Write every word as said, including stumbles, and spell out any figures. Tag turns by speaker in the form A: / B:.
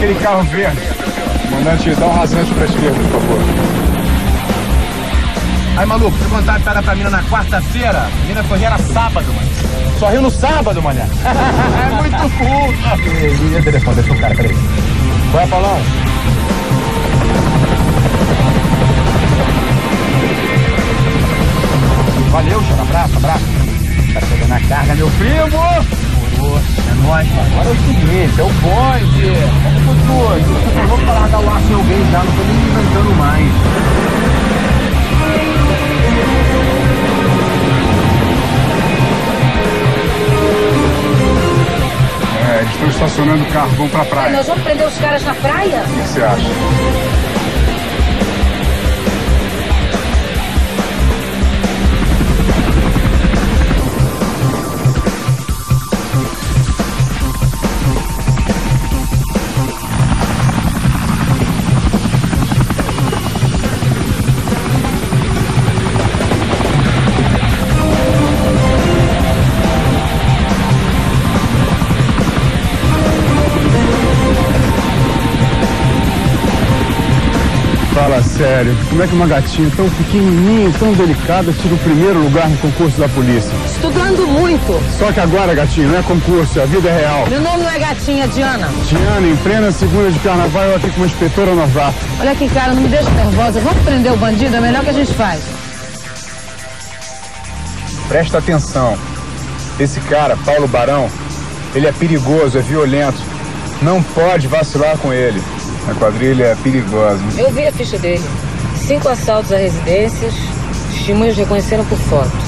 A: aquele carro verde. Comandante, dá um rasante pra esquerda, por favor.
B: Aí, maluco, você contar a piada pra mina na quarta-feira? A mina foi rir era sábado, mano. Só riu no sábado, mané. É muito puta. E o telefone, deixa o cara, peraí. Qual é, Paulão? Valeu, chama, abraço, abraço. Tá chegando a carga, meu primo. Demorou, é nóis, mano. Agora é o seguinte, é o bonde. Vamos tudo. Eu vou falar da laço em alguém já, não tô nem inventando mais.
A: É, eles estão estacionando o carro, vão pra praia.
C: Nós vamos prender os caras na praia?
A: O que você acha? Fala sério, como é que uma gatinha tão pequenininha, tão delicada, tira o primeiro lugar no concurso da polícia?
C: Estudando muito.
A: Só que agora, gatinho, não é concurso, a vida é real.
C: Meu nome não é Gatinha, Diana.
A: Diana, em plena segunda de carnaval, eu aqui com uma inspetora novata.
C: Olha aqui, cara, não me deixa nervosa. Vamos prender o bandido, é melhor que a gente faz.
A: Presta atenção. Esse cara, Paulo Barão, ele é perigoso, é violento. Não pode vacilar com ele. A quadrilha é perigosa.
C: Eu vi a ficha dele. Cinco assaltos a residências. Testemunhas reconheceram por foto.